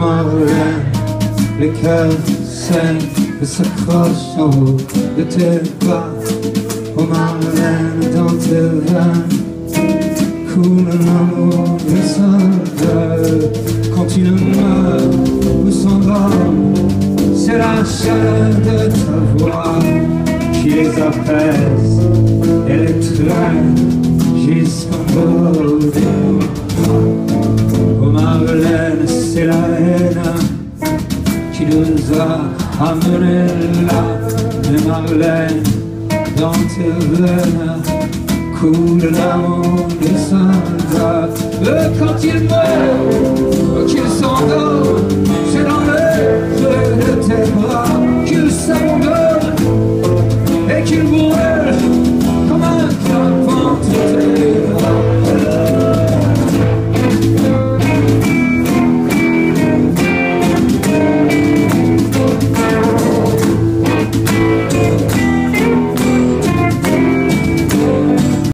Marlène, les cœurs saignent et s'accrochent en haut de tes bras. Oh Marlène, dans tes veines coule l'amour des soldats. Quand tu ne meurs ou s'endorment, c'est la chaleur de ta voix qui les apaise et les traîne jusqu'en bord des bras. Oh Marlène, c'est la haine qui nous a amenés là. Mais Marlène, dans tes veines coule l'amour des soldats. Quand ils meurent ou qu'ils s'endorment, c'est dans le creux de tes bras.